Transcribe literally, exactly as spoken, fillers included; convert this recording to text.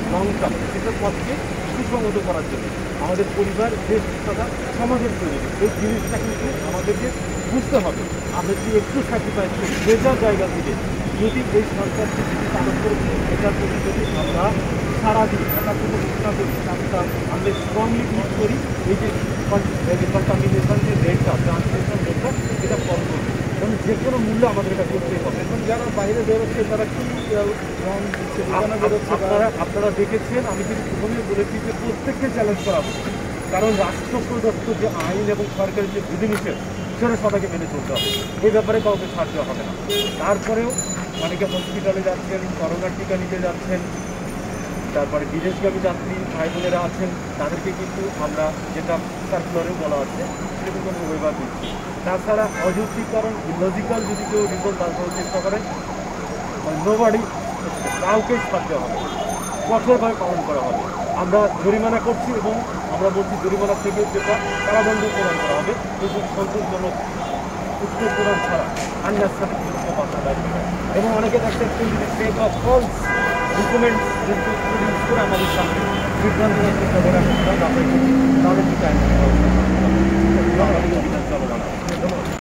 Long term সেটা পথকে সুসংহত করার জন্য আমাদের পরিবার দেশ তথা সমাজের প্রয়োজন এই জিনিসটা কিন্তু আমাদেরকে বুঝতে হবে। আমরা যদি একটু স্যাক্রিফাইস করি যে যার জায়গা থেকে যদি এই সরকারকে যদি পালন করে এটার প্রতি যদি আমরা সারা দিই এটার কোনো ঘোষণা করি আমরা আমরা স্ট্রংলি ইউজ করি এই যে কন্টামিনেশন যে রেটটা ট্রান্সমিশন রেটটা এটা কম করবে কারণ যে কোনো মূল্য আমাদের এটা করতেই হবে। এখন যারা বাইরে বেরোচ্ছে তারা কি রং দিচ্ছে দোকানে বেরোচ্ছে আপনারা আপনারা দেখেছেন আমি কিন্তু প্রথমে বলেছি যে প্রত্যেককে চ্যালেঞ্জ করা হবে কারণ রাষ্ট্র প্রদত্ত যে আইন এবং সরকারের যে বিধিনিষেধ সেটা সবাইকে মেনে চলতে হবে এই ব্যাপারে কাউকে ছাড় দেওয়া হবে না। তারপরেও অনেকে হসপিটালে যাচ্ছেন করোনার টিকা নিতে যাচ্ছেন তারপরে বিদেশগামী যাত্রী ভাই বোনেরা আছেন তাদেরকে কিন্তু আমরা যেটা সার্কুলারে বলা আছে সেটা কিন্তু আমরা ওয়েবার দিচ্ছি। তাছাড়া অযৌক্তিকরণ ইলজিক্যাল যদি কেউ রিজল্ট বার করার চেষ্টা করেন নোবাডি কাউকেই ছাড় দেওয়া হবে কঠোরভাবে পালন করা হবে। আমরা জরিমানা করছি এবং আমরা বলছি জরিমানা থেকে যেটা কারাদণ্ড প্রদান করা হবে কিন্তু সন্তোষজনক উত্তর প্রদান ছাড়া আন্যার সাথে কিন্তু বাধা দেয় এবং অনেকে দেখছেন ফেক অফ ফলস ডকুমেন্টস কিন্তু প্রডিউস করে আমাদের সামনে বিভ্রান্ত চেষ্টা করে আমরা তাদের তাদের কি আইন চলমান